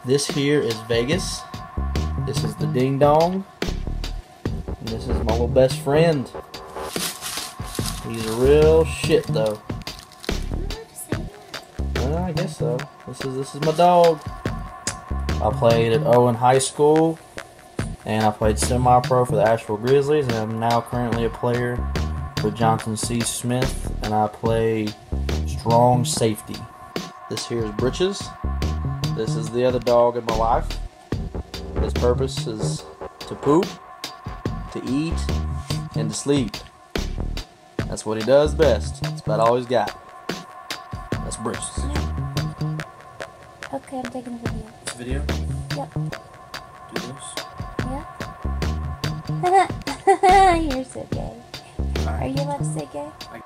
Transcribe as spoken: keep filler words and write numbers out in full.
This here is Vegas. This is the Ding Dong. And this is my little best friend. He's a real shit though. Well, I guess so. This is this is my dog. I played at Owen High School, and I played semi-pro for the Asheville Grizzlies, and I'm now currently a player for Johnson C. Smith, and I play strong safety. This here is Britches. This is the other dog in my life. His purpose is to poop, to eat, and to sleep. That's what he does best. That's about all he's got. That's Britches. Okay, I'm taking a video. This video? Yep. Do this? Yeah. You're so gay. Right. Are you allowed to say gay?